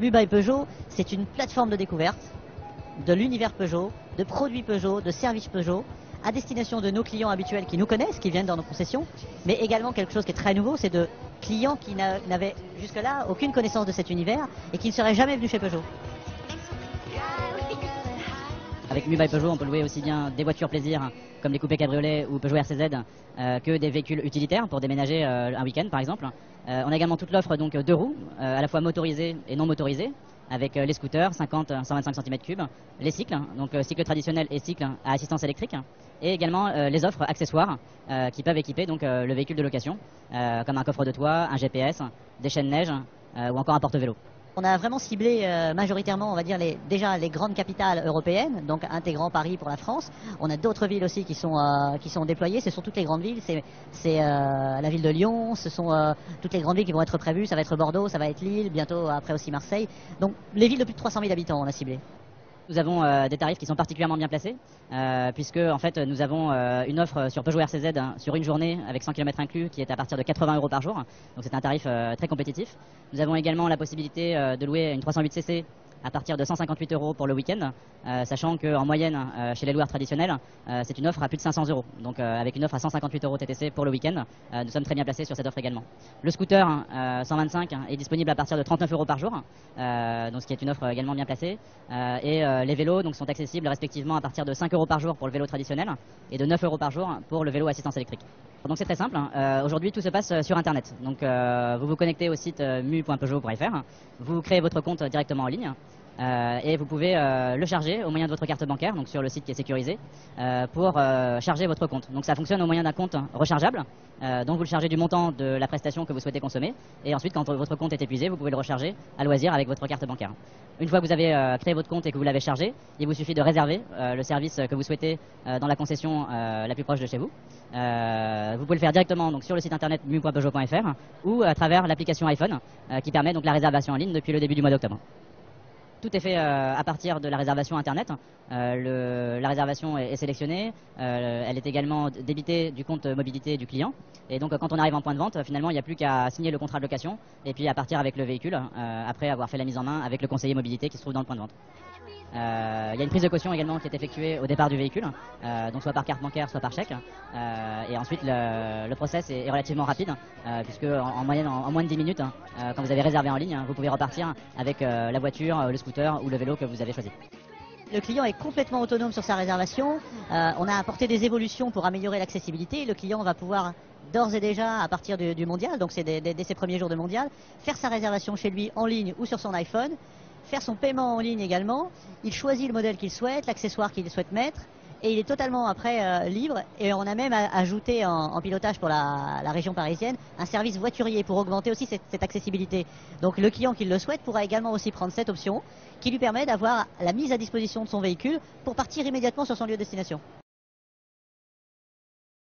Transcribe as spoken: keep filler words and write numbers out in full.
Mu by Peugeot, c'est une plateforme de découverte de l'univers Peugeot, de produits Peugeot, de services Peugeot, à destination de nos clients habituels qui nous connaissent, qui viennent dans nos concessions, mais également quelque chose qui est très nouveau, c'est de clients qui n'avaient jusque-là aucune connaissance de cet univers et qui ne seraient jamais venus chez Peugeot. Avec Mu by Peugeot, on peut louer aussi bien des voitures plaisir comme les coupés cabriolets ou Peugeot R C Z euh, que des véhicules utilitaires pour déménager euh, un week-end par exemple. Euh, on a également toute l'offre donc deux roues, euh, à la fois motorisées et non motorisées, avec euh, les scooters cinquante à cent vingt-cinq centimètres cubes, les cycles, donc euh, cycles traditionnels et cycles à assistance électrique, et également euh, les offres accessoires euh, qui peuvent équiper donc euh, le véhicule de location, euh, comme un coffre de toit, un G P S, des chaînes neige euh, ou encore un porte-vélo. On a vraiment ciblé euh, majoritairement, on va dire, les, déjà les grandes capitales européennes, donc intégrant Paris pour la France. On a d'autres villes aussi qui sont, euh, qui sont déployées, ce sont toutes les grandes villes, c'est euh, la ville de Lyon, ce sont euh, toutes les grandes villes qui vont être prévues, ça va être Bordeaux, ça va être Lille, bientôt après aussi Marseille. Donc les villes de plus de trois cent mille habitants on a ciblé. Nous avons euh, des tarifs qui sont particulièrement bien placés, euh, puisque en fait nous avons euh, une offre sur Peugeot R C Z hein, sur une journée avec cent kilomètres inclus qui est à partir de quatre-vingts euros par jour. Donc c'est un tarif euh, très compétitif. Nous avons également la possibilité euh, de louer une trois cent huit C C à partir de cent cinquante-huit euros pour le week-end, euh, sachant qu'en moyenne, euh, chez les loueurs traditionnels, euh, c'est une offre à plus de cinq cents euros. Donc euh, avec une offre à cent cinquante-huit euros T T C pour le week-end, euh, nous sommes très bien placés sur cette offre également. Le scooter euh, cent vingt-cinq est disponible à partir de trente-neuf euros par jour, euh, donc ce qui est une offre également bien placée. Euh, et euh, les vélos donc, sont accessibles respectivement à partir de cinq euros par jour pour le vélo traditionnel et de neuf euros par jour pour le vélo assistance électrique. Donc c'est très simple, euh, aujourd'hui tout se passe sur internet. Donc euh, vous vous connectez au site euh, mu point peugeot point F R, vous créez votre compte directement en ligne. Euh, et vous pouvez euh, le charger au moyen de votre carte bancaire, donc sur le site qui est sécurisé, euh, pour euh, charger votre compte. Donc ça fonctionne au moyen d'un compte rechargeable, euh, donc vous le chargez du montant de la prestation que vous souhaitez consommer, et ensuite quand votre compte est épuisé, vous pouvez le recharger à loisir avec votre carte bancaire. Une fois que vous avez euh, créé votre compte et que vous l'avez chargé, il vous suffit de réserver euh, le service que vous souhaitez euh, dans la concession euh, la plus proche de chez vous. Euh, vous pouvez le faire directement donc, sur le site internet mu point peugeot point F R ou à travers l'application iPhone euh, qui permet donc la réservation en ligne depuis le début du mois d'octobre. Tout est fait euh, à partir de la réservation internet. Euh, le, la réservation est, est sélectionnée. Euh, elle est également débitée du compte mobilité du client. Et donc quand on arrive en point de vente, finalement il n'y a plus qu'à signer le contrat de location et puis à partir avec le véhicule euh, après avoir fait la mise en main avec le conseiller mobilité qui se trouve dans le point de vente. Euh, il y a une prise de caution également qui est effectuée au départ du véhicule, euh, donc soit par carte bancaire, soit par chèque. Euh, et ensuite le, le process est, est relativement rapide, euh, puisque en, en moyenne, en, en moins de dix minutes, euh, quand vous avez réservé en ligne, vous pouvez repartir avec euh, la voiture, le scooter ou le vélo que vous avez choisi. Le client est complètement autonome sur sa réservation. Euh, on a apporté des évolutions pour améliorer l'accessibilité. Le client va pouvoir d'ores et déjà, à partir du, du mondial, donc c'est dès, dès ses premiers jours de mondial, faire sa réservation chez lui en ligne ou sur son iPhone, faire son paiement en ligne également. Il choisit le modèle qu'il souhaite, l'accessoire qu'il souhaite mettre, et il est totalement après euh, libre. Et on a même ajouté en, en pilotage pour la, la région parisienne un service voiturier pour augmenter aussi cette, cette accessibilité. Donc le client qui le souhaite pourra également aussi prendre cette option qui lui permet d'avoir la mise à disposition de son véhicule pour partir immédiatement sur son lieu de destination.